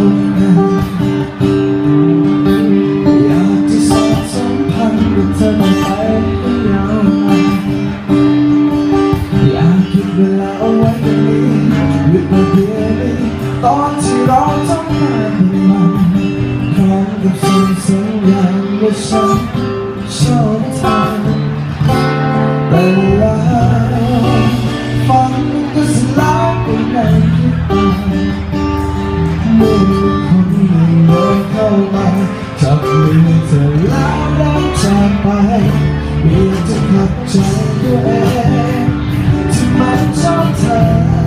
งกันอยากจะสานสัมพันธ์กับเธอไปยาวนานอยากเก็บเวลาเอาไว้ตรงนี้หยุดมาเพียงนี้ตอนที่เราต้องมาเป็นมันพร้อมกับสิ่งสัญญาณว่าฉันชอบเธอแต่ว่าฝันก็สลายไปในพริบตาเมื่อคนหนึ่งเดินเข้ามาจับมือเธอแล้วเดินจากไปมีจะขัดใจตัวเองที่ไม่ชอบเธอ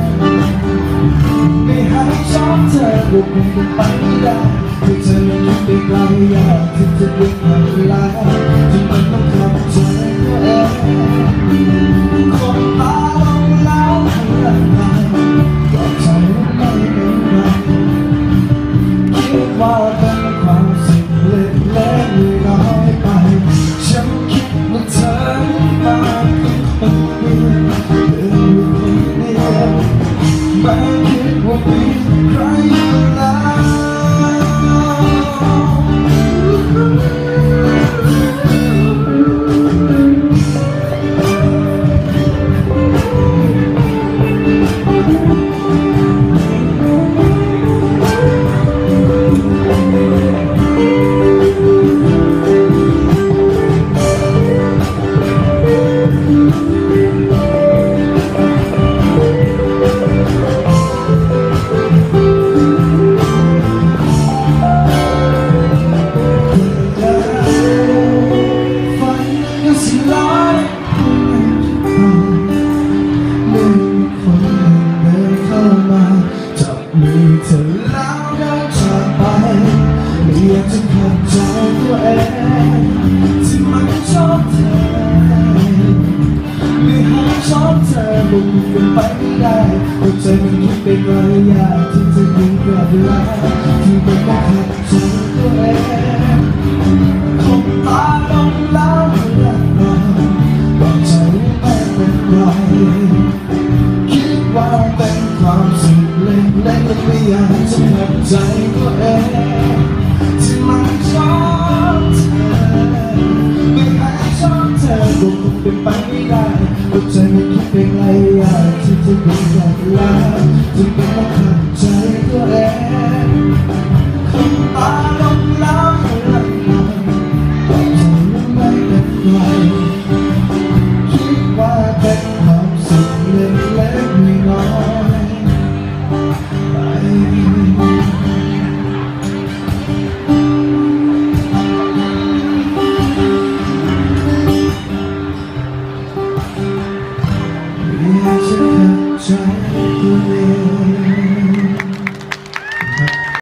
ไม่ให้ชอบเธอบุกมันไปไม่ได้ที่เธอยังไปไกลอยากที่จะดึงเวลาที่มันต้องขัดใจตัวเองคนตาลงแล้วเพื่อนมาบอกใจว่าไม่เป็นไรคิดว่าเป็นความสุขเล็กๆน้อยๆไปฉันคิดว่าเธอมาเป็นคนเดียวอยู่คนเดียวไม่คิดว่ามีใครแล้วมีเธอแล้วเดินจากไปไม่อยากจะขัดใจตัวเองที่ไม่ชอบเธอไม่ให้ชอบเธอบุกกันไปไม่ได้หัวใจมันคิดไปไกลอยากที่จะดึงกลับเวลาที่ไม่ต้องขัดใจตัวเองคงตาลงแล้วเมื่อไหร่บอกใจไม่เป็นไรคิดว่าเป็นความสุขเล็กๆและไม่อยากจะขัดใจตัวเองที่มันชอบเธอไม่ให้ชอบเธอก็คงเป็นไปไม่ได้หัวใจมันคิดไปไกลอยากที่จะดึงกลับเวลาที่ไม่ต้องขัดใจตัวเองคงตาลงแล้วเมื่อไหร่บอกใจว่าไม่เป็นไรคิดว่าเป็นความสุขเล็กๆน้อยๆไปอยากจะขัดใจตัวเอง